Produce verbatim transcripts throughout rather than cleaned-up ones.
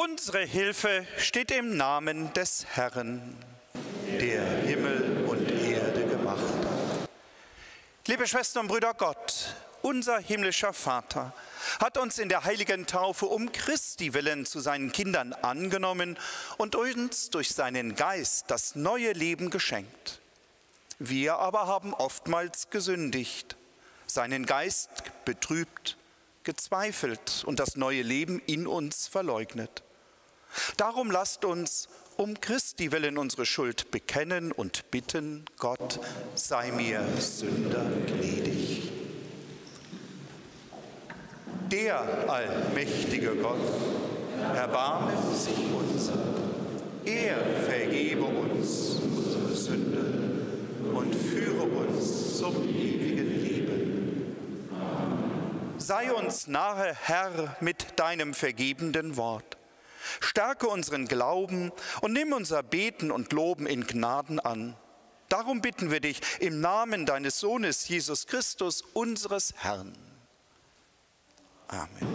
Unsere Hilfe steht im Namen des Herrn, der Himmel und Erde gemacht hat. Liebe Schwestern und Brüder, Gott, unser himmlischer Vater, hat uns in der heiligen Taufe um Christi willen zu seinen Kindern angenommen und uns durch seinen Geist das neue Leben geschenkt. Wir aber haben oftmals gesündigt, seinen Geist betrübt, gezweifelt und das neue Leben in uns verleugnet. Darum lasst uns um Christi willen unsere Schuld bekennen und bitten, Gott, sei mir Sünder gnädig. Der allmächtige Gott, erbarme sich unser, er vergebe uns unsere Sünde und führe uns zum ewigen Leben. Sei uns nahe, Herr, mit deinem vergebenden Wort. Stärke unseren Glauben und nimm unser Beten und Loben in Gnaden an. Darum bitten wir dich im Namen deines Sohnes Jesus Christus, unseres Herrn. Amen.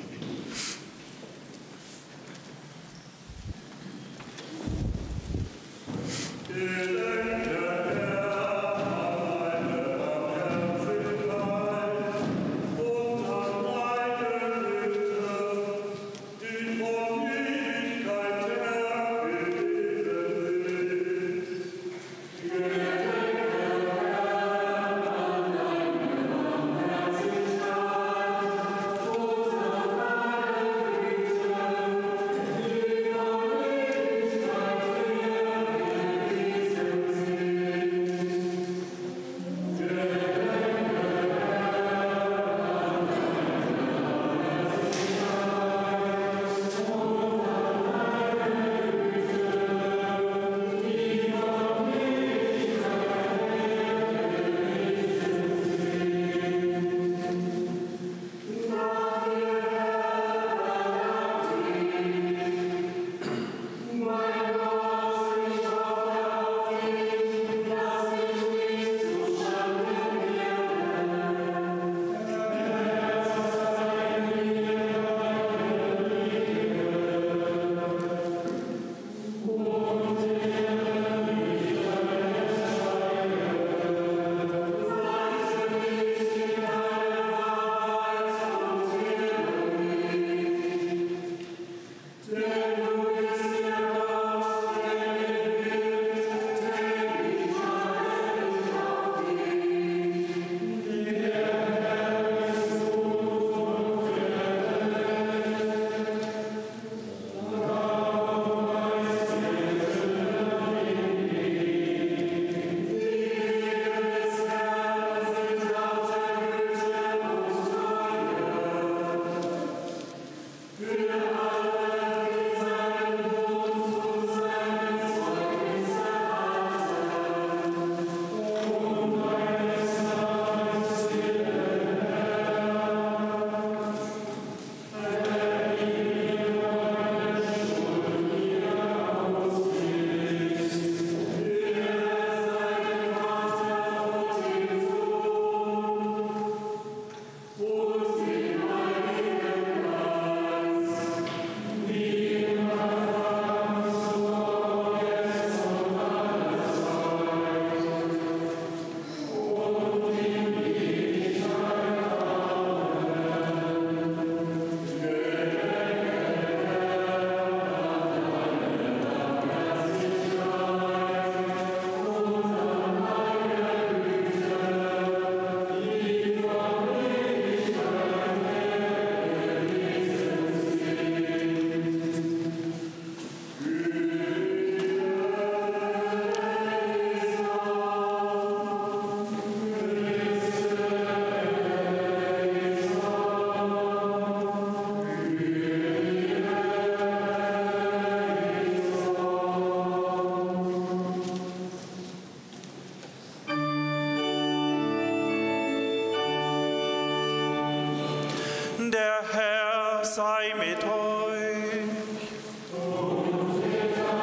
Der Herr sei mit euch.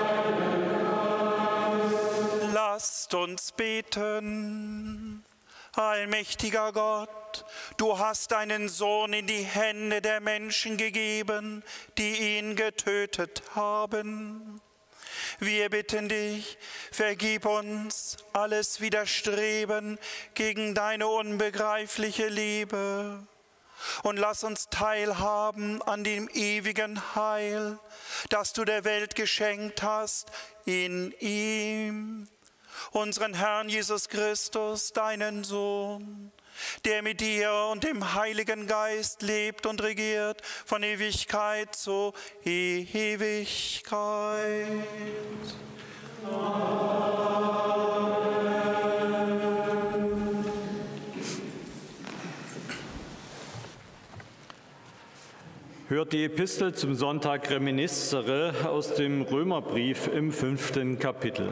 Lasst uns beten. Allmächtiger Gott, du hast deinen Sohn in die Hände der Menschen gegeben, die ihn getötet haben. Wir bitten dich, vergib uns alles Widerstreben gegen deine unbegreifliche Liebe und lass uns teilhaben an dem ewigen Heil, das du der Welt geschenkt hast in ihm, unseren Herrn Jesus Christus, deinen Sohn, der mit dir und dem Heiligen Geist lebt und regiert von Ewigkeit zu Ewigkeit. Amen. Hört die Epistel zum Sonntag Reminiscere aus dem Römerbrief im fünften Kapitel.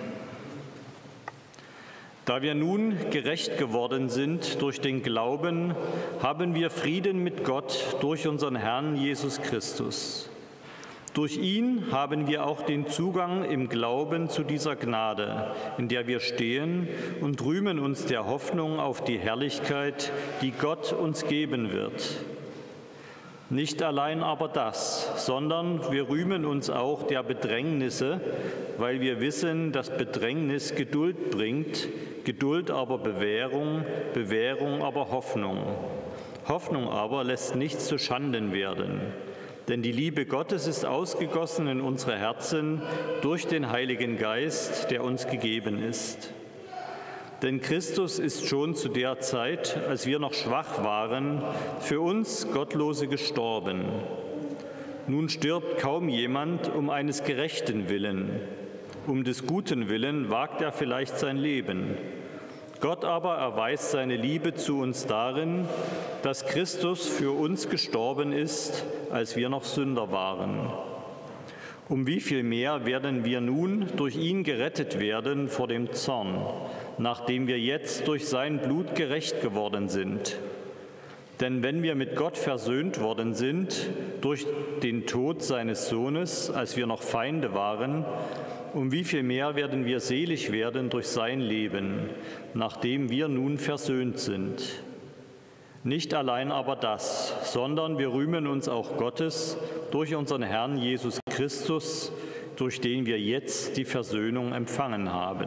Da wir nun gerecht geworden sind durch den Glauben, haben wir Frieden mit Gott durch unseren Herrn Jesus Christus. Durch ihn haben wir auch den Zugang im Glauben zu dieser Gnade, in der wir stehen, und rühmen uns der Hoffnung auf die Herrlichkeit, die Gott uns geben wird. Nicht allein aber das, sondern wir rühmen uns auch der Bedrängnisse, weil wir wissen, dass Bedrängnis Geduld bringt, Geduld aber Bewährung, Bewährung aber Hoffnung. Hoffnung aber lässt nichts zu Schanden werden, denn die Liebe Gottes ist ausgegossen in unsere Herzen durch den Heiligen Geist, der uns gegeben ist. Denn Christus ist schon zu der Zeit, als wir noch schwach waren, für uns Gottlose gestorben. Nun stirbt kaum jemand um eines Gerechten willen. Um des Guten willen wagt er vielleicht sein Leben. Gott aber erweist seine Liebe zu uns darin, dass Christus für uns gestorben ist, als wir noch Sünder waren. Um wie viel mehr werden wir nun durch ihn gerettet werden vor dem Zorn, nachdem wir jetzt durch sein Blut gerecht geworden sind. Denn wenn wir mit Gott versöhnt worden sind durch den Tod seines Sohnes, als wir noch Feinde waren, um wie viel mehr werden wir selig werden durch sein Leben, nachdem wir nun versöhnt sind. Nicht allein aber das, sondern wir rühmen uns auch Gottes durch unseren Herrn Jesus Christus, durch den wir jetzt die Versöhnung empfangen haben.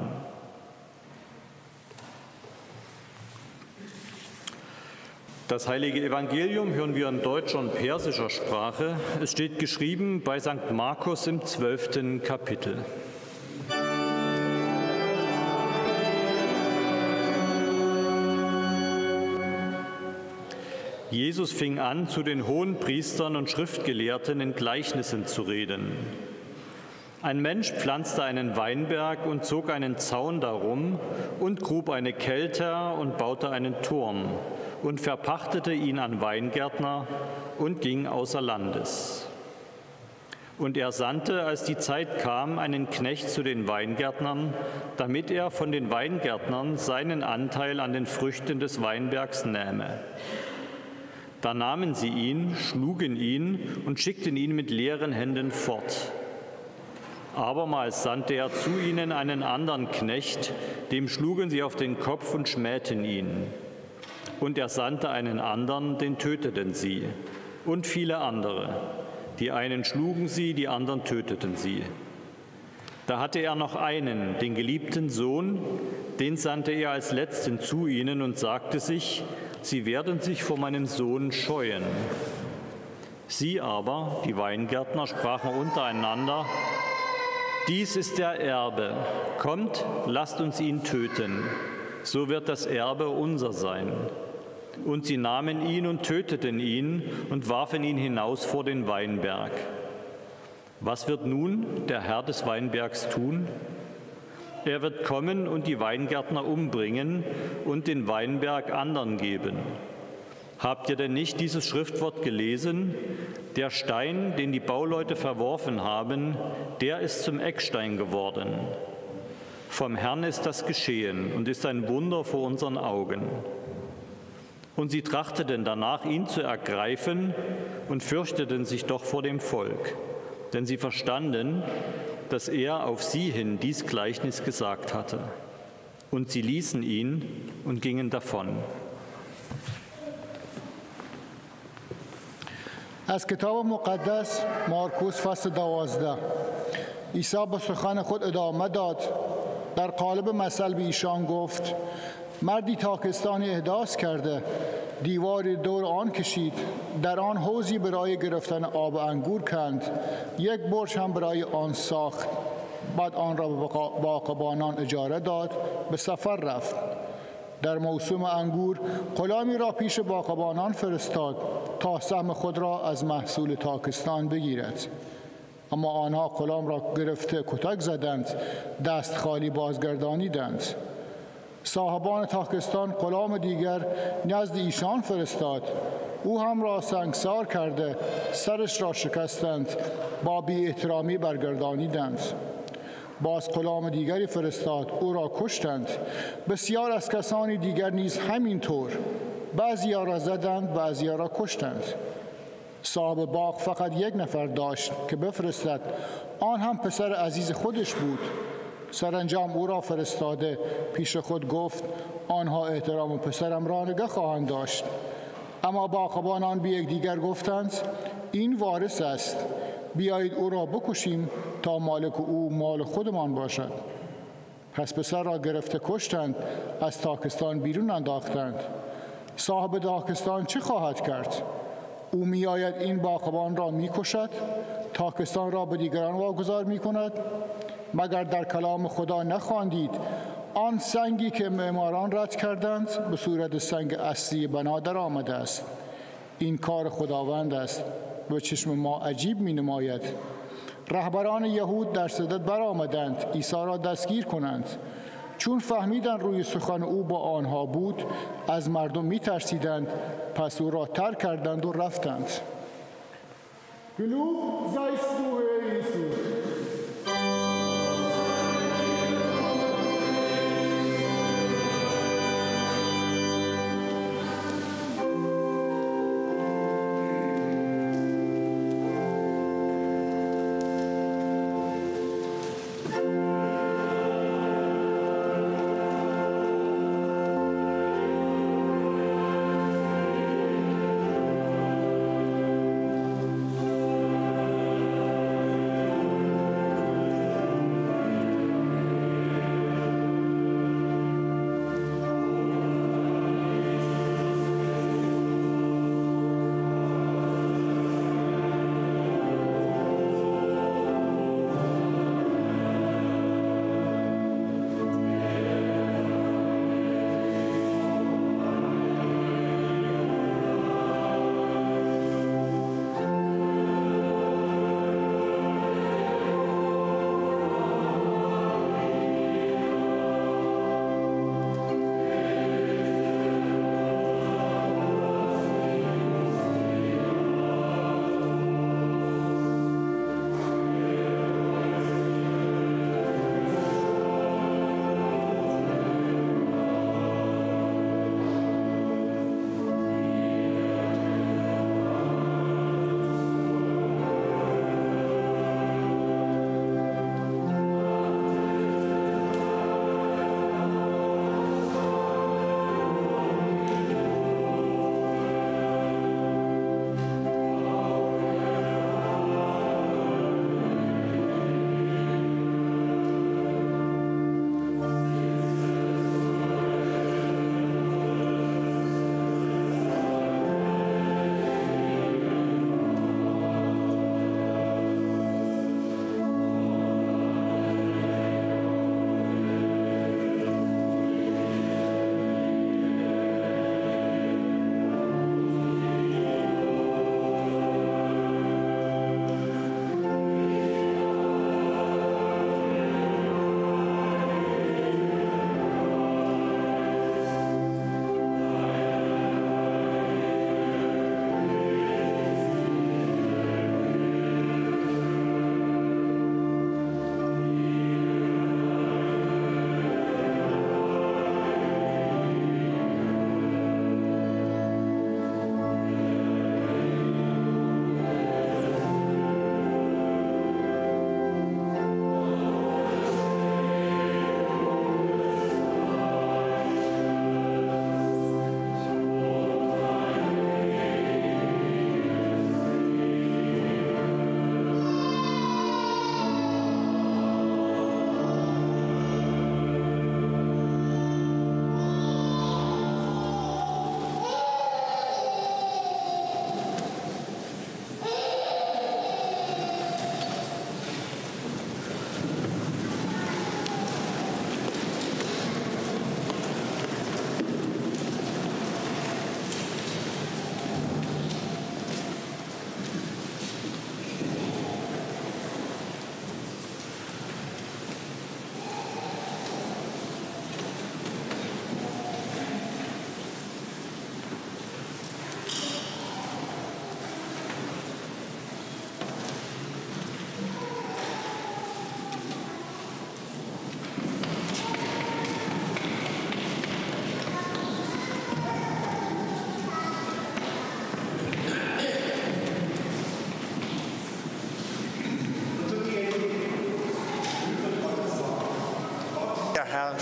Das heilige Evangelium hören wir in deutscher und persischer Sprache. Es steht geschrieben bei Sankt Markus im zwölften Kapitel. Jesus fing an, zu den Hohenpriestern und Schriftgelehrten in Gleichnissen zu reden. Ein Mensch pflanzte einen Weinberg und zog einen Zaun darum und grub eine Kelter und baute einen Turm und verpachtete ihn an Weingärtner und ging außer Landes. Und er sandte, als die Zeit kam, einen Knecht zu den Weingärtnern, damit er von den Weingärtnern seinen Anteil an den Früchten des Weinbergs nähme. Da nahmen sie ihn, schlugen ihn und schickten ihn mit leeren Händen fort. Abermals sandte er zu ihnen einen anderen Knecht, dem schlugen sie auf den Kopf und schmähten ihn. Und er sandte einen anderen, den töteten sie, und viele andere. Die einen schlugen sie, die anderen töteten sie. Da hatte er noch einen, den geliebten Sohn, den sandte er als Letzten zu ihnen und sagte sich, sie werden sich vor meinem Sohn scheuen. Sie aber, die Weingärtner, sprachen untereinander, dies ist der Erbe, kommt, lasst uns ihn töten, so wird das Erbe unser sein. Und sie nahmen ihn und töteten ihn und warfen ihn hinaus vor den Weinberg. Was wird nun der Herr des Weinbergs tun? Er wird kommen und die Weingärtner umbringen und den Weinberg anderen geben. Habt ihr denn nicht dieses Schriftwort gelesen? Der Stein, den die Bauleute verworfen haben, der ist zum Eckstein geworden. Vom Herrn ist das geschehen und ist ein Wunder vor unseren Augen. Und sie trachteten danach, ihn zu ergreifen und fürchteten sich doch vor dem Volk, denn sie verstanden, dass er auf sie hin dies Gleichnis gesagt hatte. Und sie ließen ihn und gingen davon. از کتاب مقدس مارکوس فصل دوازده. عیسی به سخن خود ادامه داد. در قالب مثل به ایشان گفت: مردی تاکستانی احداث کرده، دیواری دور آن کشید، در آن حوضی برای گرفتن آب انگور کند، یک برج هم برای آن ساخت. بعد آن را به باغبانان اجاره داد، به سفر رفت. در موسم انگور غلامی را پیش باغبانان فرستاد تا سهم خود را از محصول تاکستان بگیرد. اما آنها غلام را گرفته کتک زدند، دست خالی بازگردانیدند. صاحبان تاکستان غلام دیگر نزد ایشان فرستاد. او هم را سنگسار کرده سرش را شکستند، با بی احترامی برگردانیدند. باز غلام دیگری فرستاد، او را کشتند. بسیار از کسانی دیگر نیز همینطور، بعضی‌ها را زدند، بعضی‌ها را کشتند. صاحب باغ فقط یک نفر داشت که بفرستد، آن هم پسر عزیز خودش بود. سرانجام او را فرستاده پیش خود گفت: آنها احترام پسرم را نگه خواهند داشت. اما باغبانان به یکدیگر گفتند: این وارث است، بیایید او را بکشیم تا مالک او مال خودمان باشد. پس پسر را گرفته کشتند، از تاکستان بیرون انداختند. صاحب تاکستان چه خواهد کرد؟ او میآید این باغبان را میکشد، تاکستان را به دیگران واگذار میکند. مگر در کلام خدا نخواندید: آن سنگی که معماران رد کردند به صورت سنگ اصلی بنا در آمده است. این کار خداوند است، به چشم ما عجیب می نماید. رهبران یهود در صدد برآمدند عیسی را دستگیر کنند. چون فهمیدند روی سخن او با آنها بود، از مردم می ترسیدند، پس او را ترک کردند و رفتند.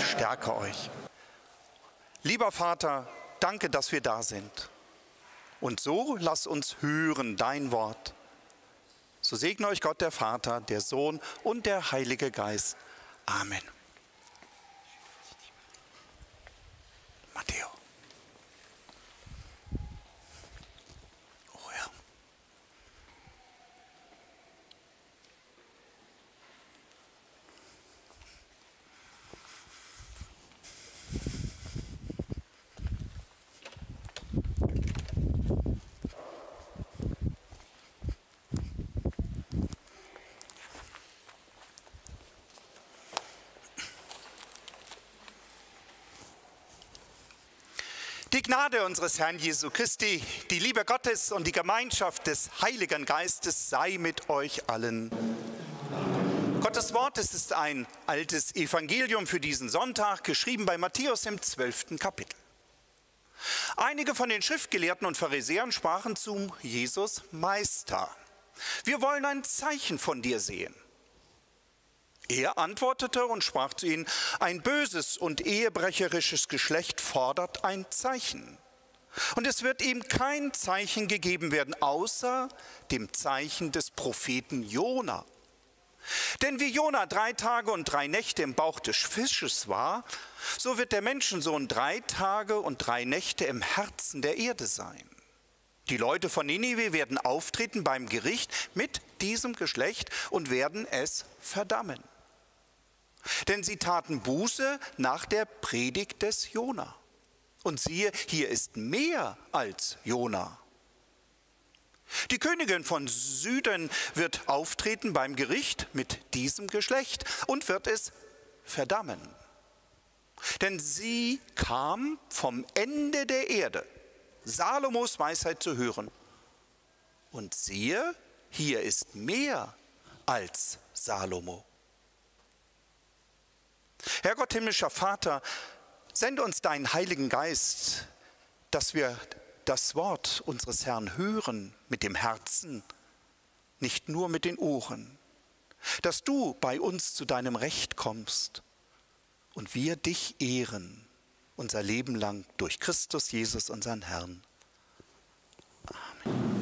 stärke euch. Lieber Vater, danke, dass wir da sind. Und so lass uns hören dein Wort. So segne euch Gott, der Vater, der Sohn und der Heilige Geist. Amen. Matteo. Oh ja. Die Gnade unseres Herrn Jesu Christi, die Liebe Gottes und die Gemeinschaft des Heiligen Geistes sei mit euch allen. Gottes Wort, es ist ein altes Evangelium für diesen Sonntag, geschrieben bei Matthäus im zwölften Kapitel. Einige von den Schriftgelehrten und Pharisäern sprachen zu Jesus: Meister, wir wollen ein Zeichen von dir sehen. Er antwortete und sprach zu ihnen: Ein böses und ehebrecherisches Geschlecht fordert ein Zeichen. Und es wird ihm kein Zeichen gegeben werden, außer dem Zeichen des Propheten Jona. Denn wie Jona drei Tage und drei Nächte im Bauch des Fisches war, so wird der Menschensohn drei Tage und drei Nächte im Herzen der Erde sein. Die Leute von Ninive werden auftreten beim Gericht mit diesem Geschlecht und werden es verdammen. Denn sie taten Buße nach der Predigt des Jona. Und siehe, hier ist mehr als Jona. Die Königin von Süden wird auftreten beim Gericht mit diesem Geschlecht und wird es verdammen. Denn sie kam vom Ende der Erde, Salomos Weisheit zu hören. Und siehe, hier ist mehr als Salomo. Herr Gott, himmlischer Vater, sende uns deinen Heiligen Geist, dass wir das Wort unseres Herrn hören mit dem Herzen, nicht nur mit den Ohren. Dass du bei uns zu deinem Recht kommst und wir dich ehren, unser Leben lang durch Christus Jesus, unseren Herrn. Amen.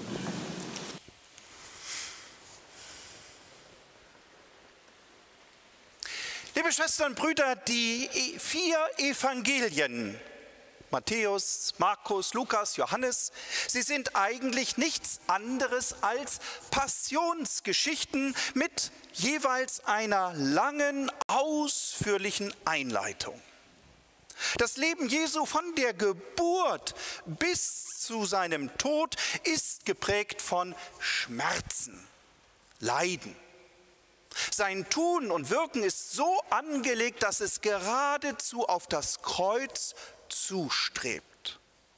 Liebe Schwestern und Brüder, die vier Evangelien, Matthäus, Markus, Lukas, Johannes, sie sind eigentlich nichts anderes als Passionsgeschichten mit jeweils einer langen, ausführlichen Einleitung. Das Leben Jesu von der Geburt bis zu seinem Tod ist geprägt von Schmerzen, Leiden. Sein Tun und Wirken ist so angelegt, dass es geradezu auf das Kreuz zustrebt.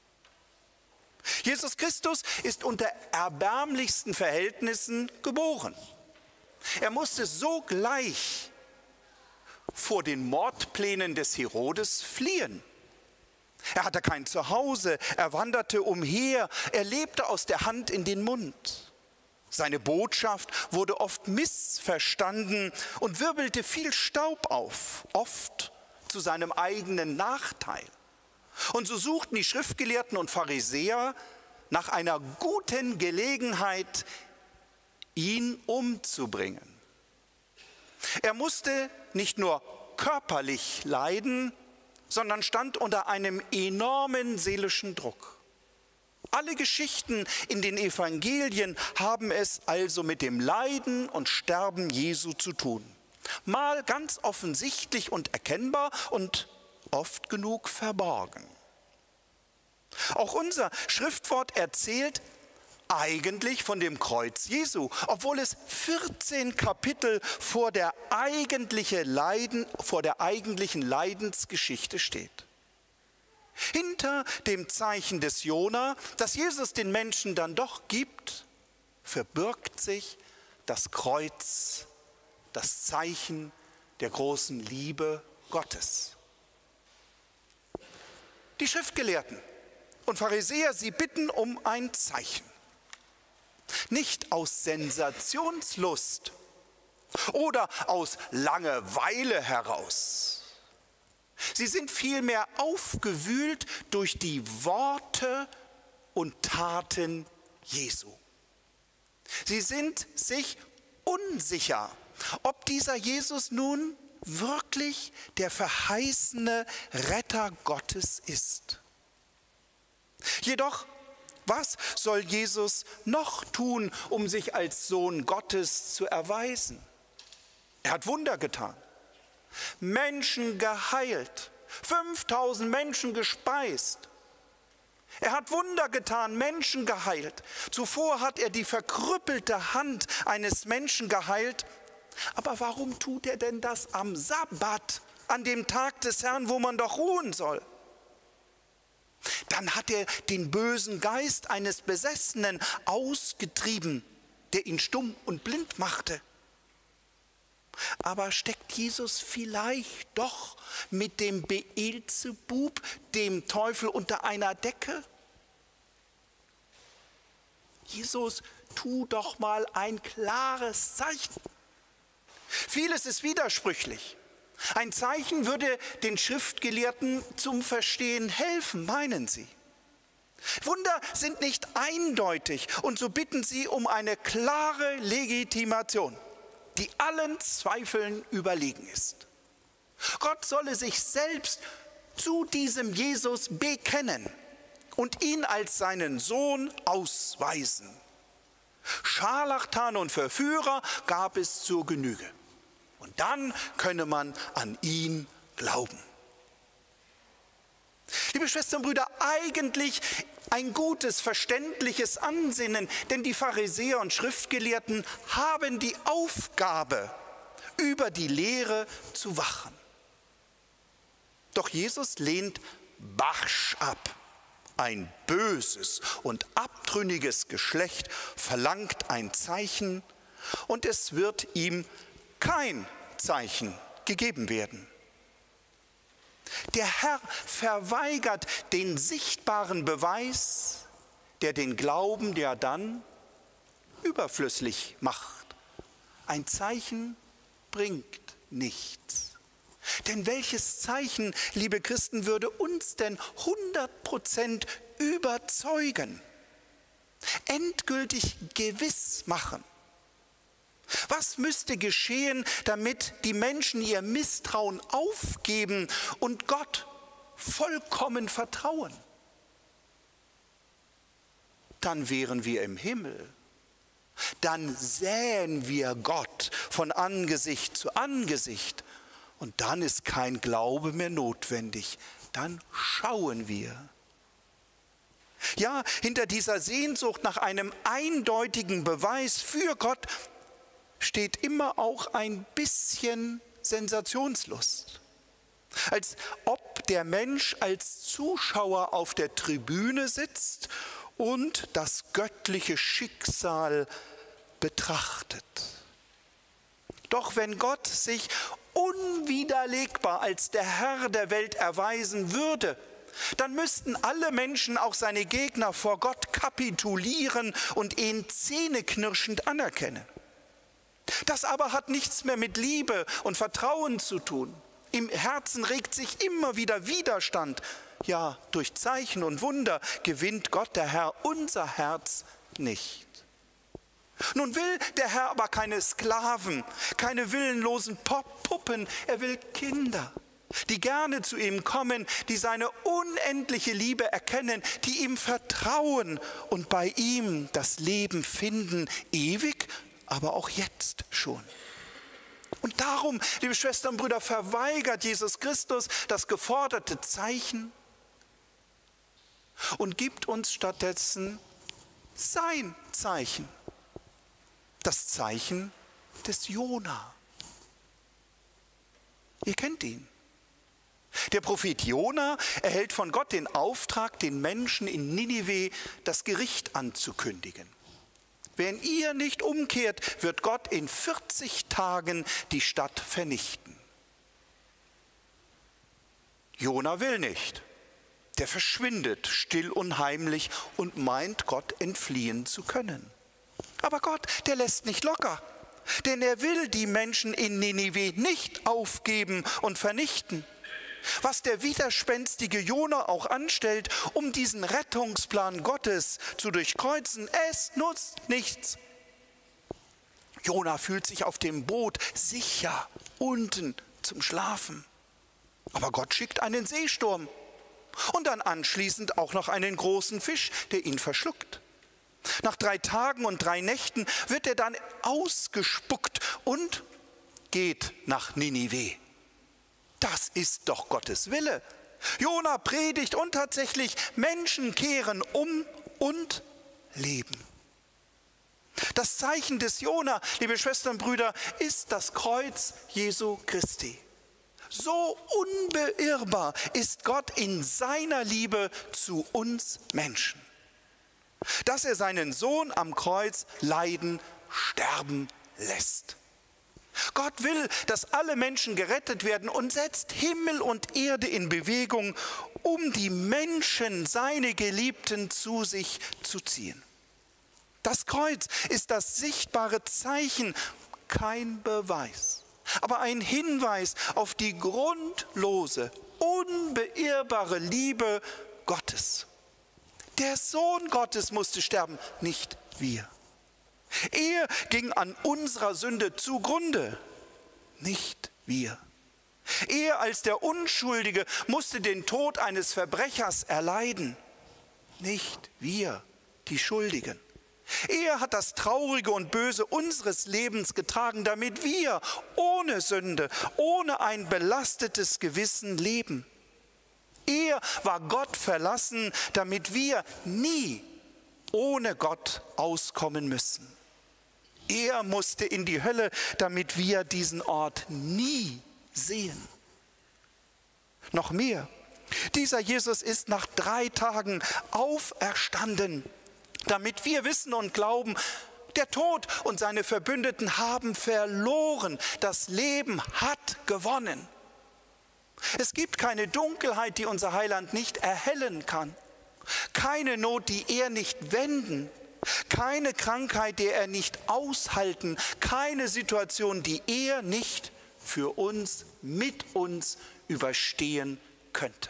Jesus Christus ist unter erbärmlichsten Verhältnissen geboren. Er musste sogleich vor den Mordplänen des Herodes fliehen. Er hatte kein Zuhause, er wanderte umher, er lebte aus der Hand in den Mund. Seine Botschaft wurde oft missverstanden und wirbelte viel Staub auf, oft zu seinem eigenen Nachteil. Und so suchten die Schriftgelehrten und Pharisäer nach einer guten Gelegenheit, ihn umzubringen. Er musste nicht nur körperlich leiden, sondern stand unter einem enormen seelischen Druck. Alle Geschichten in den Evangelien haben es also mit dem Leiden und Sterben Jesu zu tun. Mal ganz offensichtlich und erkennbar und oft genug verborgen. Auch unser Schriftwort erzählt eigentlich von dem Kreuz Jesu, obwohl es vierzehn Kapitel vor der, eigentliche Leiden, vor der eigentlichen Leidensgeschichte steht. Hinter dem Zeichen des Jona, das Jesus den Menschen dann doch gibt, verbirgt sich das Kreuz, das Zeichen der großen Liebe Gottes. Die Schriftgelehrten und Pharisäer, sie bitten um ein Zeichen. Nicht aus Sensationslust oder aus Langeweile heraus, Sie sind vielmehr aufgewühlt durch die Worte und Taten Jesu. Sie sind sich unsicher, ob dieser Jesus nun wirklich der verheißene Retter Gottes ist. Jedoch, was soll Jesus noch tun, um sich als Sohn Gottes zu erweisen? Er hat Wunder getan, Menschen geheilt, fünftausend Menschen gespeist. Er hat Wunder getan, Menschen geheilt. Zuvor hat er die verkrüppelte Hand eines Menschen geheilt. Aber warum tut er denn das am Sabbat, an dem Tag des Herrn, wo man doch ruhen soll? Dann hat er den bösen Geist eines Besessenen ausgetrieben, der ihn stumm und blind machte. Aber steckt Jesus vielleicht doch mit dem Beelzebub, dem Teufel, unter einer Decke? Jesus, tu doch mal ein klares Zeichen. Vieles ist widersprüchlich. Ein Zeichen würde den Schriftgelehrten zum Verstehen helfen, meinen sie. Wunder sind nicht eindeutig und so bitten sie um eine klare Legitimation, die allen Zweifeln überlegen ist. Gott solle sich selbst zu diesem Jesus bekennen und ihn als seinen Sohn ausweisen. Scharlatan und Verführer gab es zur Genüge. Und dann könne man an ihn glauben. Liebe Schwestern und Brüder, eigentlich ein gutes, verständliches Ansinnen, denn die Pharisäer und Schriftgelehrten haben die Aufgabe, über die Lehre zu wachen. Doch Jesus lehnt barsch ab. Ein böses und abtrünniges Geschlecht verlangt ein Zeichen und es wird ihm kein Zeichen gegeben werden. Der Herr verweigert den sichtbaren Beweis, der den Glauben ja dann überflüssig macht. Ein Zeichen bringt nichts. Denn welches Zeichen, liebe Christen, würde uns denn hundert Prozent überzeugen, endgültig gewiss machen? Was müsste geschehen, damit die Menschen ihr Misstrauen aufgeben und Gott vollkommen vertrauen? Dann wären wir im Himmel. Dann sähen wir Gott von Angesicht zu Angesicht. Und dann ist kein Glaube mehr notwendig. Dann schauen wir. Ja, hinter dieser Sehnsucht nach einem eindeutigen Beweis für Gott steht immer auch ein bisschen Sensationslust. Als ob der Mensch als Zuschauer auf der Tribüne sitzt und das göttliche Schicksal betrachtet. Doch wenn Gott sich unwiderlegbar als der Herr der Welt erweisen würde, dann müssten alle Menschen, auch seine Gegner, vor Gott kapitulieren und ihn zähneknirschend anerkennen. Das aber hat nichts mehr mit Liebe und Vertrauen zu tun. Im Herzen regt sich immer wieder Widerstand. Ja, durch Zeichen und Wunder gewinnt Gott, der Herr, unser Herz nicht. Nun will der Herr aber keine Sklaven, keine willenlosen Puppen, er will Kinder, die gerne zu ihm kommen, die seine unendliche Liebe erkennen, die ihm vertrauen und bei ihm das Leben finden, ewig, aber auch jetzt schon. Und darum, liebe Schwestern und Brüder, verweigert Jesus Christus das geforderte Zeichen und gibt uns stattdessen sein Zeichen, das Zeichen des Jona. Ihr kennt ihn. Der Prophet Jona erhält von Gott den Auftrag, den Menschen in Ninive das Gericht anzukündigen. Wenn ihr nicht umkehrt, wird Gott in vierzig Tagen die Stadt vernichten. Jona will nicht. Der verschwindet still und heimlich und meint, Gott entfliehen zu können. Aber Gott, der lässt nicht locker, denn er will die Menschen in Ninive nicht aufgeben und vernichten. Was der widerspenstige Jona auch anstellt, um diesen Rettungsplan Gottes zu durchkreuzen, es nutzt nichts. Jona fühlt sich auf dem Boot sicher unten zum Schlafen. Aber Gott schickt einen Seesturm und dann anschließend auch noch einen großen Fisch, der ihn verschluckt. Nach drei Tagen und drei Nächten wird er dann ausgespuckt und geht nach Ninive. Das ist doch Gottes Wille. Jona predigt und tatsächlich Menschen kehren um und leben. Das Zeichen des Jona, liebe Schwestern und Brüder, ist das Kreuz Jesu Christi. So unbeirrbar ist Gott in seiner Liebe zu uns Menschen, dass er seinen Sohn am Kreuz leiden, sterben lässt. Gott will, dass alle Menschen gerettet werden und setzt Himmel und Erde in Bewegung, um die Menschen, seine Geliebten, zu sich zu ziehen. Das Kreuz ist das sichtbare Zeichen, kein Beweis, aber ein Hinweis auf die grundlose, unbeirrbare Liebe Gottes. Der Sohn Gottes musste sterben, nicht wir. Er ging an unserer Sünde zugrunde, nicht wir. Er als der Unschuldige musste den Tod eines Verbrechers erleiden, nicht wir, die Schuldigen. Er hat das Traurige und Böse unseres Lebens getragen, damit wir ohne Sünde, ohne ein belastetes Gewissen leben. Er war Gott verlassen, damit wir nie ohne Gott auskommen müssen. Er musste in die Hölle, damit wir diesen Ort nie sehen. Noch mehr, dieser Jesus ist nach drei Tagen auferstanden, damit wir wissen und glauben, der Tod und seine Verbündeten haben verloren, das Leben hat gewonnen. Es gibt keine Dunkelheit, die unser Heiland nicht erhellen kann, keine Not, die er nicht wenden, keine Krankheit, die er nicht aushalten, keine Situation, die er nicht für uns, mit uns überstehen könnte.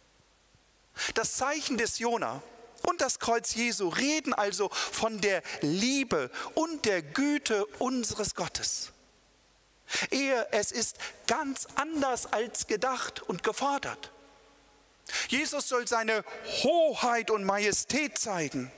Das Zeichen des Jona und das Kreuz Jesu reden also von der Liebe und der Güte unseres Gottes. Er, es ist ganz anders als gedacht und gefordert. Jesus soll seine Hoheit und Majestät zeigen.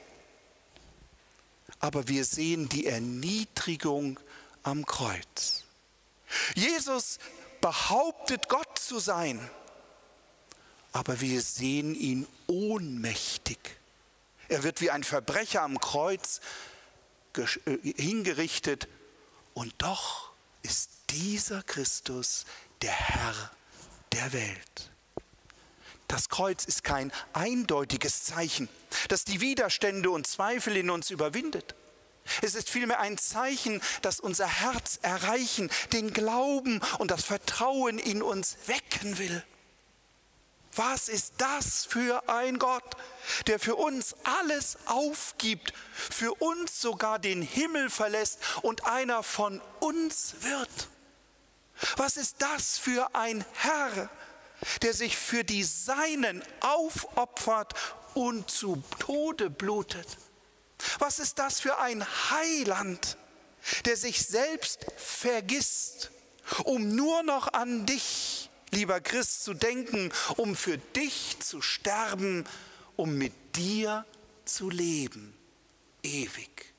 Aber wir sehen die Erniedrigung am Kreuz. Jesus behauptet, Gott zu sein, aber wir sehen ihn ohnmächtig. Er wird wie ein Verbrecher am Kreuz hingerichtet und doch ist dieser Christus der Herr der Welt. Das Kreuz ist kein eindeutiges Zeichen, das die Widerstände und Zweifel in uns überwindet. Es ist vielmehr ein Zeichen, das unser Herz erreichen, den Glauben und das Vertrauen in uns wecken will. Was ist das für ein Gott, der für uns alles aufgibt, für uns sogar den Himmel verlässt und einer von uns wird? Was ist das für ein Herr, der sich für die Seinen aufopfert und zu Tode blutet? Was ist das für ein Heiland, der sich selbst vergisst, um nur noch an dich, lieber Christ, zu denken, um für dich zu sterben, um mit dir zu leben, ewig.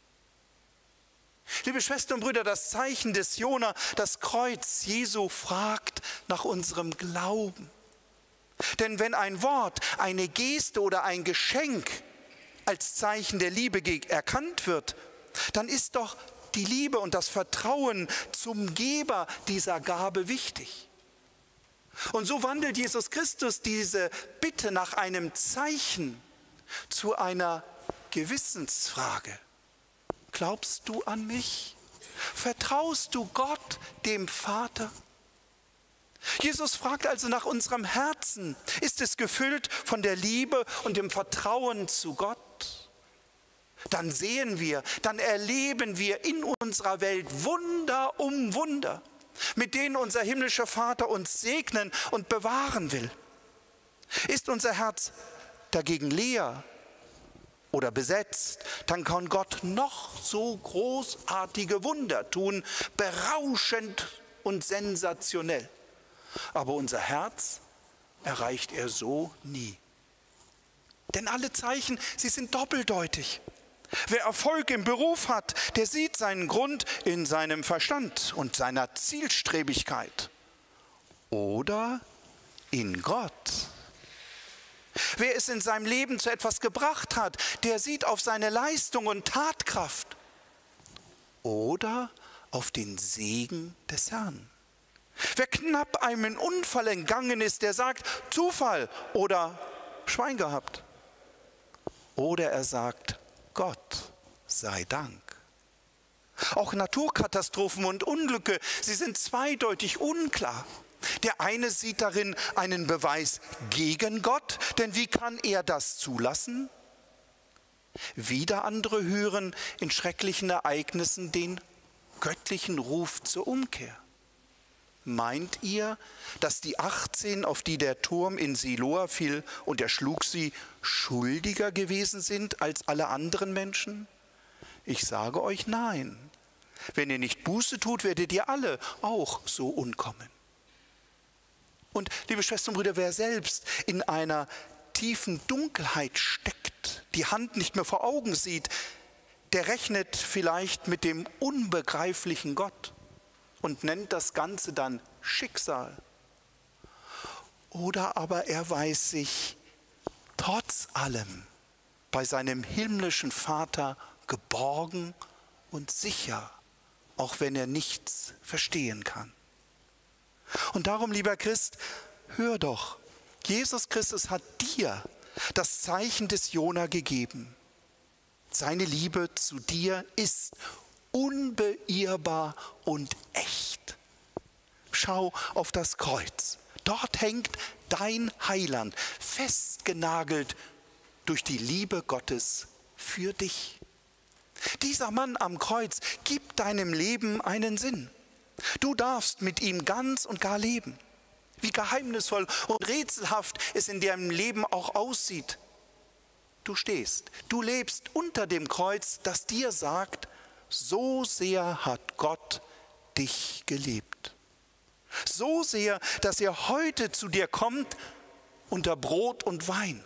Liebe Schwestern und Brüder, das Zeichen des Jona, das Kreuz Jesu, fragt nach unserem Glauben. Denn wenn ein Wort, eine Geste oder ein Geschenk als Zeichen der Liebe erkannt wird, dann ist doch die Liebe und das Vertrauen zum Geber dieser Gabe wichtig. Und so wandelt Jesus Christus diese Bitte nach einem Zeichen zu einer Gewissensfrage. Glaubst du an mich? Vertraust du Gott, dem Vater? Jesus fragt also nach unserem Herzen. Ist es gefüllt von der Liebe und dem Vertrauen zu Gott? Dann sehen wir, dann erleben wir in unserer Welt Wunder um Wunder. mit denen unser himmlischer Vater uns segnen und bewahren will. Ist unser Herz dagegen leer oder besetzt, dann kann Gott noch so großartige Wunder tun, berauschend und sensationell. Aber unser Herz erreicht er so nie. Denn alle Zeichen, sie sind doppeldeutig. Wer Erfolg im Beruf hat, der sieht seinen Grund in seinem Verstand und seiner Zielstrebigkeit. Oder in Gott. Wer es in seinem Leben zu etwas gebracht hat, der sieht auf seine Leistung und Tatkraft. Oder auf den Segen des Herrn. Wer knapp einem Unfall entgangen ist, der sagt Zufall oder Schwein gehabt. Oder er sagt Gott sei Dank. Auch Naturkatastrophen und Unglücke, sie sind zweideutig unklar. Der eine sieht darin einen Beweis gegen Gott, denn wie kann er das zulassen? Wieder andere hören in schrecklichen Ereignissen den göttlichen Ruf zur Umkehr. Meint ihr, dass die achtzehn, auf die der Turm in Siloa fiel und erschlug sie, schuldiger gewesen sind als alle anderen Menschen? Ich sage euch nein. Wenn ihr nicht Buße tut, werdet ihr alle auch so umkommen. Und liebe Schwestern und Brüder, wer selbst in einer tiefen Dunkelheit steckt, die Hand nicht mehr vor Augen sieht, der rechnet vielleicht mit dem unbegreiflichen Gott und nennt das Ganze dann Schicksal. Oder aber er weiß sich trotz allem bei seinem himmlischen Vater geborgen und sicher, auch wenn er nichts verstehen kann. Und darum, lieber Christ, hör doch, Jesus Christus hat dir das Zeichen des Jona gegeben. Seine Liebe zu dir ist unbeirrbar und echt. Schau auf das Kreuz. Dort hängt dein Heiland, festgenagelt durch die Liebe Gottes für dich. Dieser Mann am Kreuz gibt deinem Leben einen Sinn. Du darfst mit ihm ganz und gar leben. Wie geheimnisvoll und rätselhaft es in deinem Leben auch aussieht. Du stehst, du lebst unter dem Kreuz, das dir sagt, so sehr hat Gott dich geliebt. So sehr, dass er heute zu dir kommt unter Brot und Wein.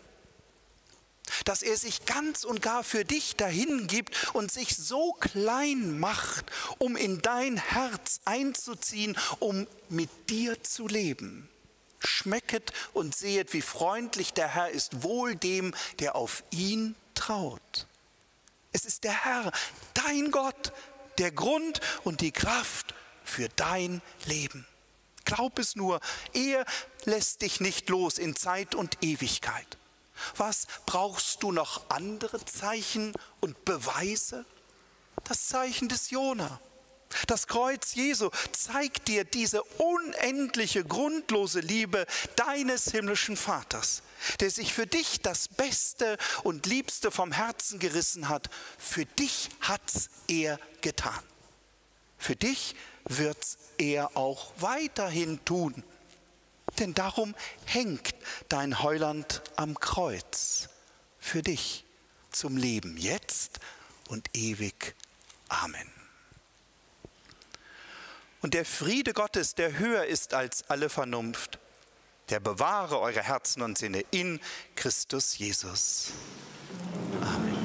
Dass er sich ganz und gar für dich dahin gibt und sich so klein macht, um in dein Herz einzuziehen, um mit dir zu leben. Schmecket und sehet, wie freundlich der Herr ist, wohl dem, der auf ihn traut. Es ist der Herr, dein Gott, der Grund und die Kraft für dein Leben. Glaub es nur, er lässt dich nicht los in Zeit und Ewigkeit. Was brauchst du noch andere Zeichen und Beweise? Das Zeichen des Jona. Das Kreuz Jesu zeigt dir diese unendliche, grundlose Liebe deines himmlischen Vaters, der sich für dich das Beste und Liebste vom Herzen gerissen hat. Für dich hat's er getan. Für dich wird's er auch weiterhin tun. Denn darum hängt dein Heiland am Kreuz für dich zum Leben jetzt und ewig. Amen. Und der Friede Gottes, der höher ist als alle Vernunft, der bewahre eure Herzen und Sinne in Christus Jesus. Amen.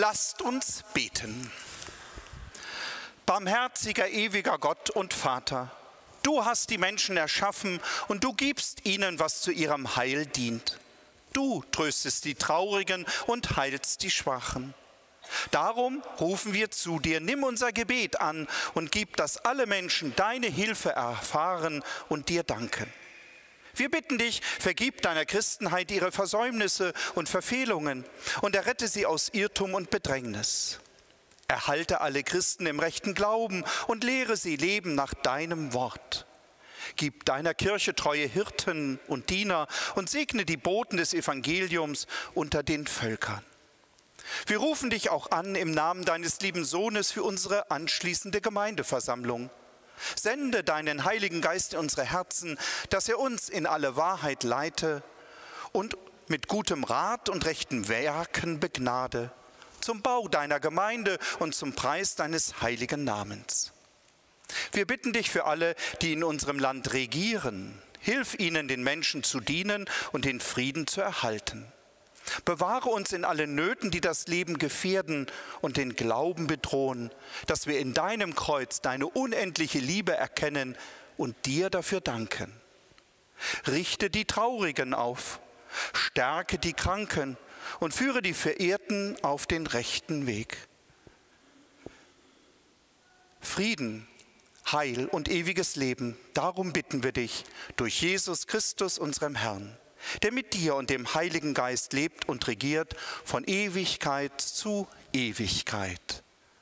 Lasst uns beten. Barmherziger, ewiger Gott und Vater, du hast die Menschen erschaffen und du gibst ihnen, was zu ihrem Heil dient. Du tröstest die Traurigen und heilst die Schwachen. Darum rufen wir zu dir, nimm unser Gebet an und gib, dass alle Menschen deine Hilfe erfahren und dir danken. Wir bitten dich, vergib deiner Christenheit ihre Versäumnisse und Verfehlungen und errette sie aus Irrtum und Bedrängnis. Erhalte alle Christen im rechten Glauben und lehre sie leben nach deinem Wort. Gib deiner Kirche treue Hirten und Diener und segne die Boten des Evangeliums unter den Völkern. Wir rufen dich auch an im Namen deines lieben Sohnes für unsere anschließende Gemeindeversammlung. Sende deinen Heiligen Geist in unsere Herzen, dass er uns in alle Wahrheit leite und mit gutem Rat und rechten Werken begnade, zum Bau deiner Gemeinde und zum Preis deines heiligen Namens. Wir bitten dich für alle, die in unserem Land regieren. Hilf ihnen, den Menschen zu dienen und den Frieden zu erhalten. Bewahre uns in allen Nöten, die das Leben gefährden und den Glauben bedrohen, dass wir in deinem Kreuz deine unendliche Liebe erkennen und dir dafür danken. Richte die Traurigen auf, stärke die Kranken und führe die Verirrten auf den rechten Weg. Frieden, Heil und ewiges Leben, darum bitten wir dich, durch Jesus Christus, unserem Herrn, der mit dir und dem Heiligen Geist lebt und regiert von Ewigkeit zu Ewigkeit.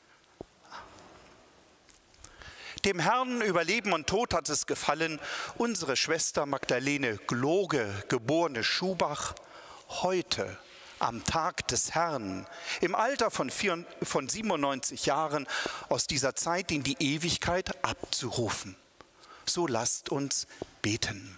Dem Herrn über Leben und Tod hat es gefallen, unsere Schwester Magdalene Gloge, geborene Schubach, heute am Tag des Herrn, im Alter von siebenundneunzig Jahren, aus dieser Zeit in die Ewigkeit abzurufen. So lasst uns beten.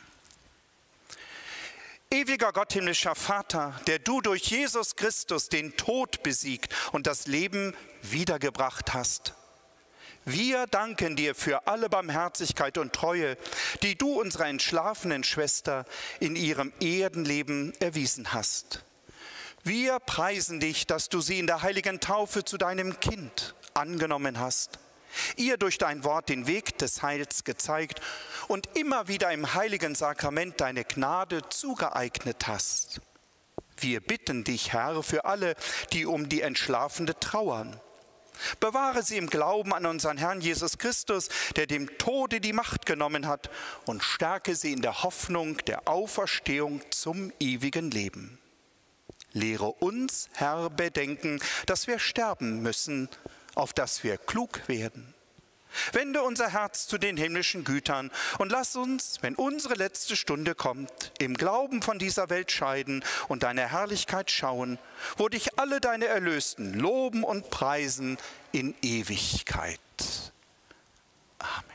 Ewiger Gott, himmlischer Vater, der du durch Jesus Christus den Tod besiegt und das Leben wiedergebracht hast. Wir danken dir für alle Barmherzigkeit und Treue, die du unserer entschlafenen Schwester in ihrem Erdenleben erwiesen hast. Wir preisen dich, dass du sie in der heiligen Taufe zu deinem Kind angenommen hast, ihr durch dein Wort den Weg des Heils gezeigt und immer wieder im heiligen Sakrament deine Gnade zugeeignet hast. Wir bitten dich, Herr, für alle, die um die Entschlafene trauern. Bewahre sie im Glauben an unseren Herrn Jesus Christus, der dem Tode die Macht genommen hat, und stärke sie in der Hoffnung der Auferstehung zum ewigen Leben. Lehre uns, Herr, bedenken, dass wir sterben müssen, auf dass wir klug werden. Wende unser Herz zu den himmlischen Gütern und lass uns, wenn unsere letzte Stunde kommt, im Glauben von dieser Welt scheiden und deine Herrlichkeit schauen, wo dich alle deine Erlösten loben und preisen in Ewigkeit. Amen.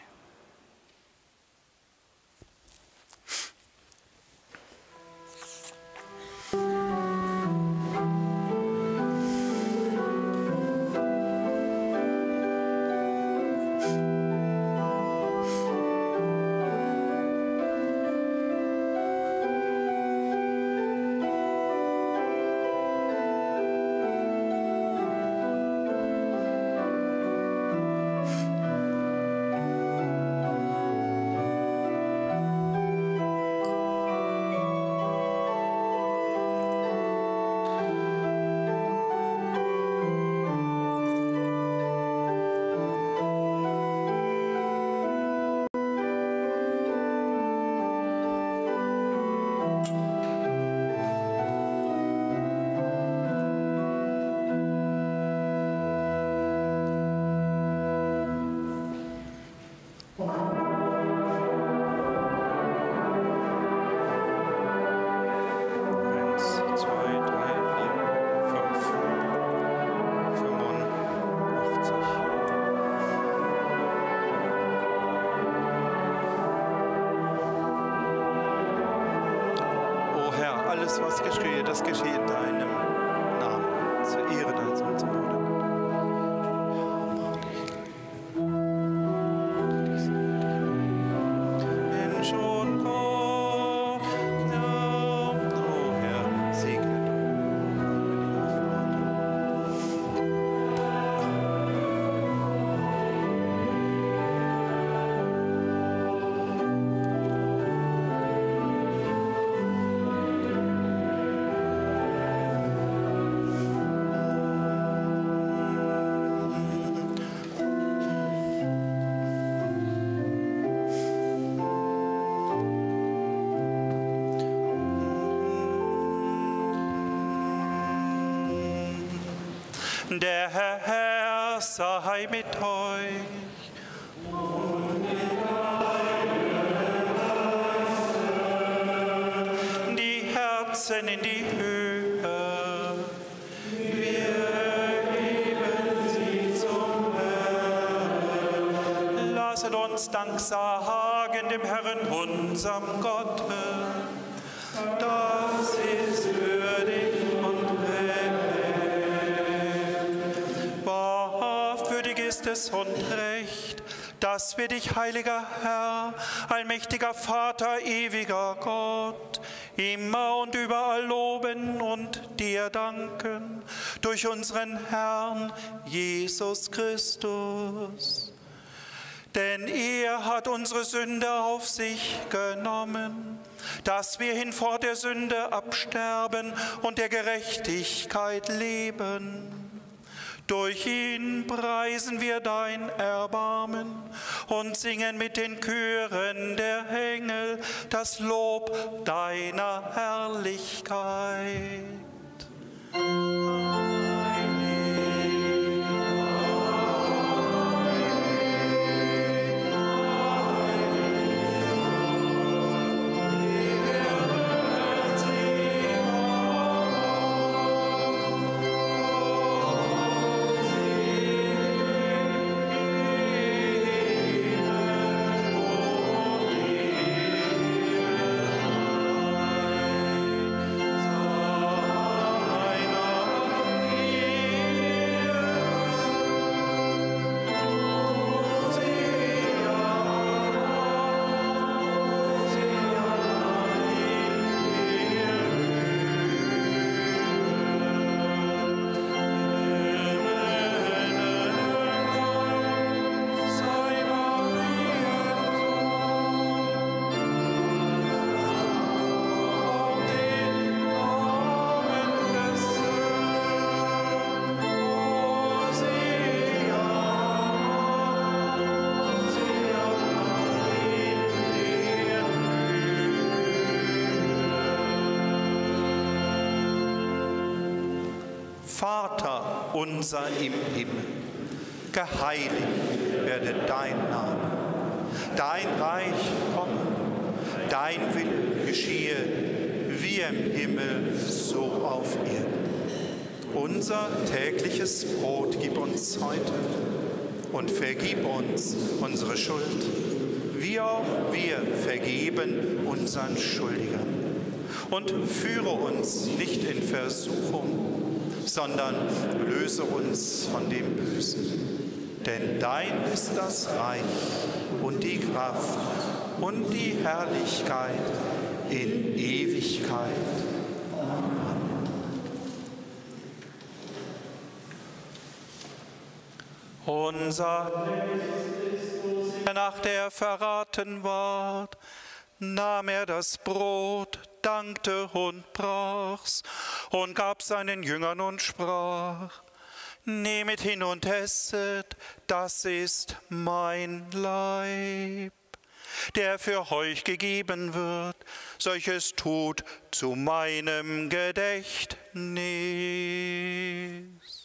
Alles, was geschehe, das geschehe in deinem Namen, zur Ehre deines und zum Wohle. Denn schon kommt, ja, o Herr, segne du, Der Herr sei mit euch. Die Herzen in die Höhe. Wir heben sie zum Herrn. Lasset uns Dank sagen dem Herrn, unserem Gott. Das ist würdig und recht. Wahrhaftig ist es und recht, dass wir dich, heiliger Herr, allmächtiger Vater, ewiger Gott, immer und überall loben und dir danken durch unseren Herrn Jesus Christus. Denn er hat unsere Sünde auf sich genommen, dass wir hinfort der Sünde absterben und der Gerechtigkeit leben. Durch ihn preisen wir dein Erbarmen und singen mit den Chören der Engel das Lob deiner Herrlichkeit. Vater unser im Himmel, geheiligt werde dein Name, dein Reich komme, dein Wille geschehe, wie im Himmel, so auf Erden. Unser tägliches Brot gib uns heute und vergib uns unsere Schuld, wie auch wir vergeben unseren Schuldigern. Und führe uns nicht in Versuchung, sondern löse uns von dem Bösen. Denn dein ist das Reich und die Kraft und die Herrlichkeit in Ewigkeit. Amen. Unser Herr, nachdem er verraten ward, nahm er das Brot, dankte und brach's und gab seinen Jüngern und sprach: Nehmet hin und esset, das ist mein Leib, der für euch gegeben wird. Solches tut zu meinem Gedächtnis.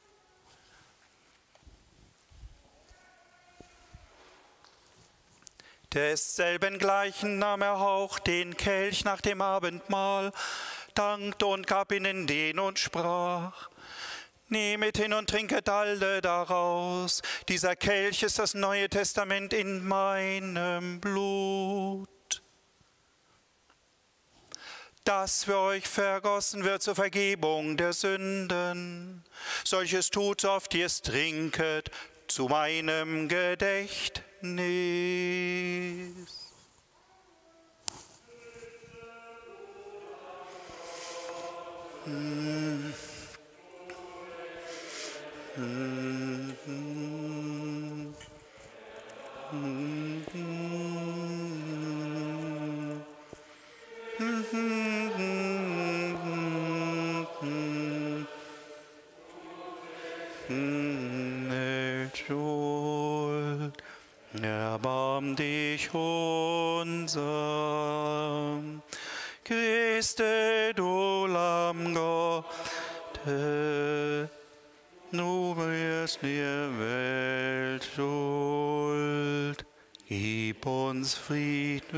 Desselben gleichen nahm er auch den Kelch nach dem Abendmahl, dankte und gab ihnen den und sprach: Nehmet hin und trinket alle daraus. Dieser Kelch ist das Neue Testament in meinem Blut, das für euch vergossen wird zur Vergebung der Sünden. Solches tut, so oft ihr es trinket, zu meinem Gedächtnis. Mm. Mm. Mm. Mm. Mm. Erbarm dich unser, Christe, du Lamm Gottes. du wirst der Welt Schuld, gib uns Frieden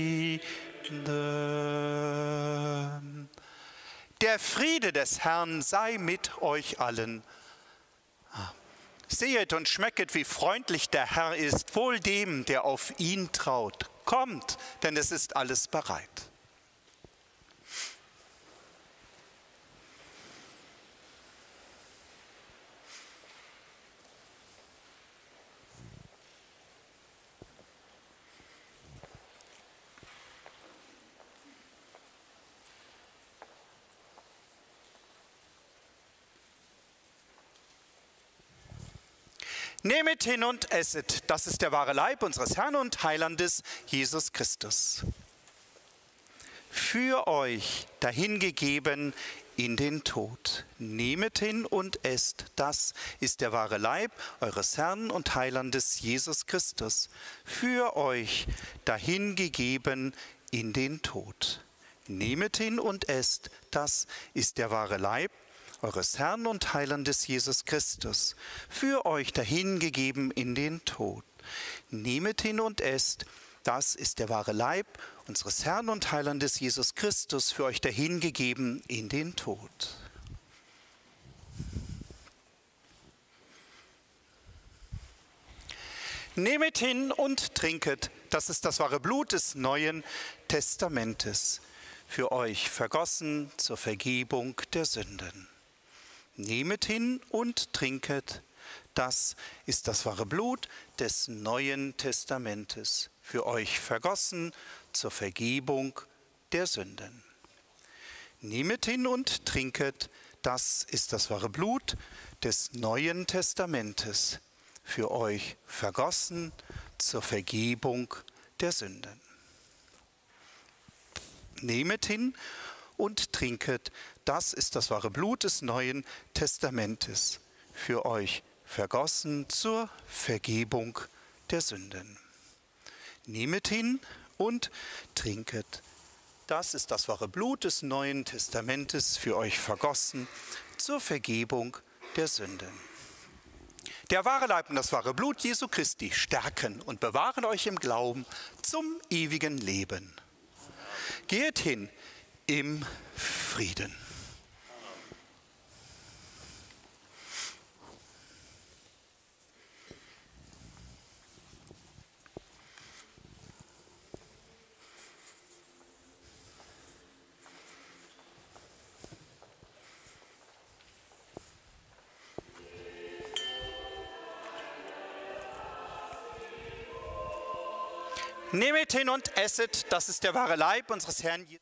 wieder. Der Friede des Herrn sei mit euch allen. Sehet und schmecket, wie freundlich der Herr ist, wohl dem, der auf ihn traut. Kommt, denn es ist alles bereit. Nehmet hin und esset, das ist der wahre Leib unseres Herrn und Heilandes Jesus Christus. Für euch dahingegeben in den Tod. Nehmet hin und esst, das ist der wahre Leib eures Herrn und Heilandes Jesus Christus. Für euch dahingegeben in den Tod. Nehmet hin und esst, das ist der wahre Leib eures Herrn und Heilandes Jesus Christus, für euch dahingegeben in den Tod. Nehmet hin und esst, das ist der wahre Leib unseres Herrn und Heilandes Jesus Christus, für euch dahingegeben in den Tod. Nehmet hin und trinket, das ist das wahre Blut des Neuen Testamentes, für euch vergossen zur Vergebung der Sünden. Nehmet hin und trinket, das ist das wahre Blut des Neuen Testamentes, für euch vergossen zur Vergebung der Sünden. Nehmet hin und trinket, das ist das wahre Blut des Neuen Testamentes, für euch vergossen zur Vergebung der Sünden. Nehmet hin und trinket, das ist das wahre Blut des Neuen Testamentes, für euch vergossen zur Vergebung der Sünden. Nehmet hin und trinket, das ist das wahre Blut des Neuen Testamentes, für euch vergossen zur Vergebung der Sünden. Der wahre Leib und das wahre Blut Jesu Christi stärken und bewahren euch im Glauben zum ewigen Leben. Geht hin im Frieden. Nehmet hin und esset, das ist der wahre Leib unseres Herrn Jesus.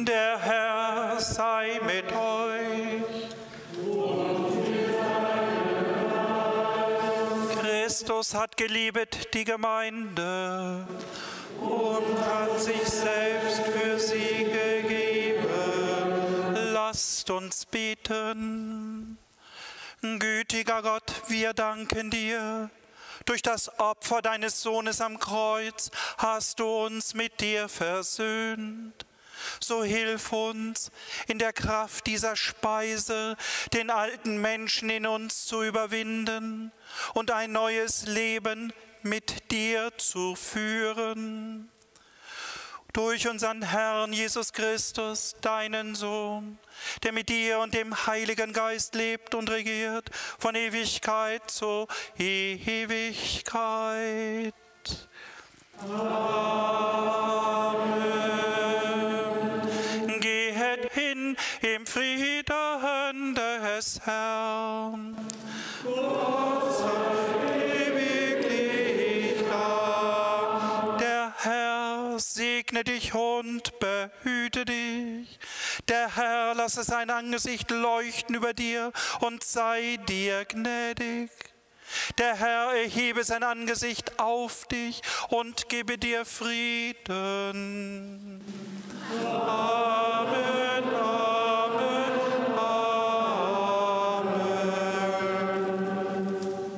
Der Herr sei mit euch. Christus hat geliebet die Gemeinde und hat sich selbst für sie gegeben. Lasst uns beten. Gütiger Gott, wir danken dir. Durch das Opfer deines Sohnes am Kreuz hast du uns mit dir versöhnt. So hilf uns, in der Kraft dieser Speise den alten Menschen in uns zu überwinden und ein neues Leben mit dir zu führen. Durch unseren Herrn Jesus Christus, deinen Sohn, der mit dir und dem Heiligen Geist lebt und regiert, von Ewigkeit zu Ewigkeit. Amen. Gehet hin im Frieden des Herrn. Gott sei ewiglich da. Der Herr segne dich und behüte dich. Der Herr lasse sein Angesicht leuchten über dir und sei dir gnädig. Der Herr erhebe sein Angesicht auf dich und gebe dir Frieden. Amen, Amen, Amen.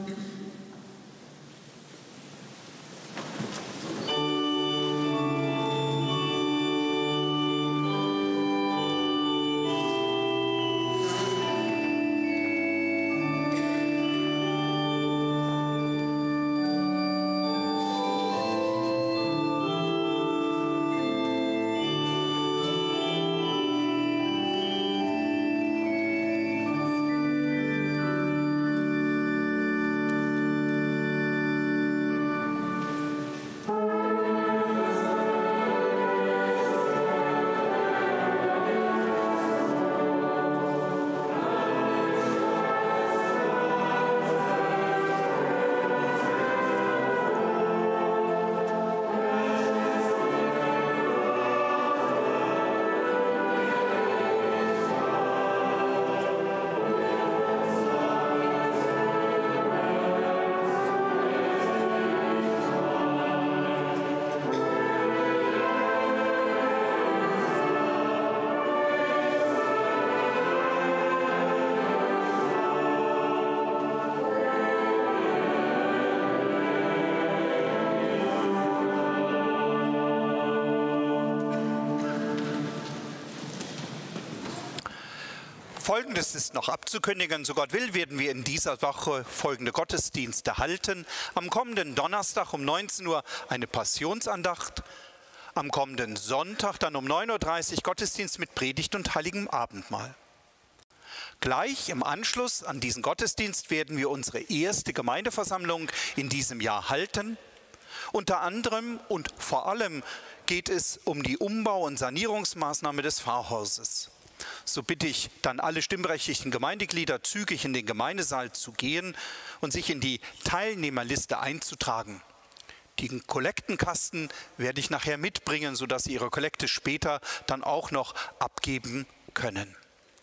Folgendes ist noch abzukündigen. So Gott will, werden wir in dieser Woche folgende Gottesdienste halten. Am kommenden Donnerstag um neunzehn Uhr eine Passionsandacht. Am kommenden Sonntag dann um neun Uhr dreißig Gottesdienst mit Predigt und Heiligem Abendmahl. Gleich im Anschluss an diesen Gottesdienst werden wir unsere erste Gemeindeversammlung in diesem Jahr halten. Unter anderem und vor allem geht es um die Umbau- und Sanierungsmaßnahme des Pfarrhauses. So bitte ich dann alle stimmberechtigten Gemeindeglieder, zügig in den Gemeindesaal zu gehen und sich in die Teilnehmerliste einzutragen. Den Kollektenkasten werde ich nachher mitbringen, sodass Sie Ihre Kollekte später dann auch noch abgeben können.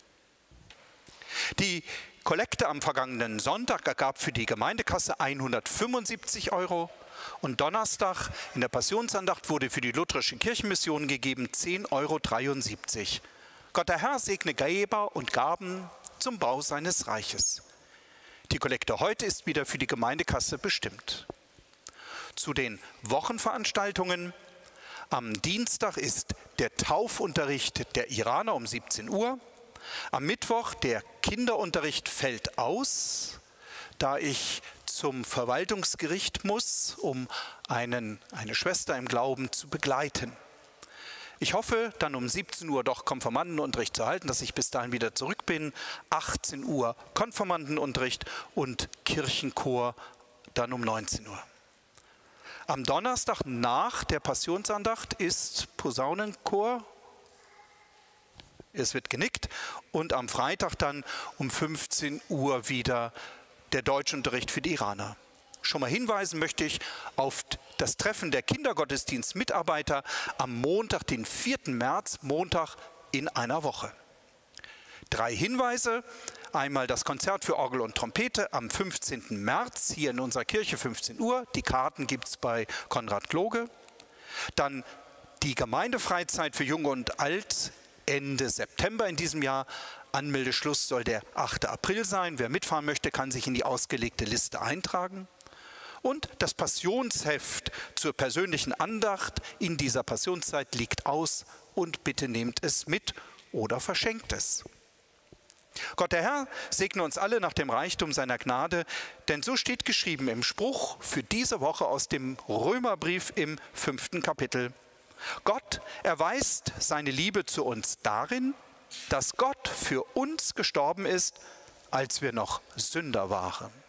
Die Kollekte am vergangenen Sonntag ergab für die Gemeindekasse hundertfünfundsiebzig Euro und Donnerstag in der Passionsandacht wurde für die Lutherische Kirchenmission gegeben zehn Euro dreiundsiebzig. Gott der Herr segne Geber und Gaben zum Bau seines Reiches. Die Kollekte heute ist wieder für die Gemeindekasse bestimmt. Zu den Wochenveranstaltungen. Am Dienstag ist der Taufunterricht der Iraner um siebzehn Uhr. Am Mittwoch der Kinderunterricht fällt aus, da ich zum Verwaltungsgericht muss, um einen, eine Schwester im Glauben zu begleiten. Ich hoffe, dann um siebzehn Uhr doch Konfirmandenunterricht zu halten, dass ich bis dahin wieder zurück bin. achtzehn Uhr Konfirmandenunterricht und Kirchenchor dann um neunzehn Uhr. Am Donnerstag nach der Passionsandacht ist Posaunenchor. Es wird genickt. Und am Freitag dann um fünfzehn Uhr wieder der Deutschunterricht für die Iraner. Schon mal hinweisen möchte ich auf das Treffen der Kindergottesdienstmitarbeiter am Montag, den vierten März, Montag in einer Woche. Drei Hinweise. Einmal das Konzert für Orgel und Trompete am fünfzehnten März hier in unserer Kirche, fünfzehn Uhr. Die Karten gibt es bei Konrad Kloge. Dann die Gemeindefreizeit für Jung und Alt Ende September in diesem Jahr. Anmeldeschluss soll der achte April sein. Wer mitfahren möchte, kann sich in die ausgelegte Liste eintragen. Und das Passionsheft zur persönlichen Andacht in dieser Passionszeit liegt aus und bitte nehmt es mit oder verschenkt es. Gott der Herr segne uns alle nach dem Reichtum seiner Gnade, denn so steht geschrieben im Spruch für diese Woche aus dem Römerbrief im fünften Kapitel. Gott erweist seine Liebe zu uns darin, dass Gott für uns gestorben ist, als wir noch Sünder waren.